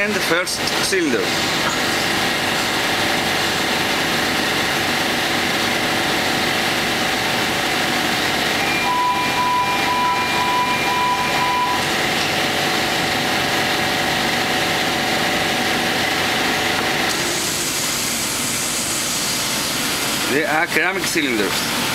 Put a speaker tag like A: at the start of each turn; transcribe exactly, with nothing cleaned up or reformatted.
A: And the first cylinder. They are ceramic cylinders.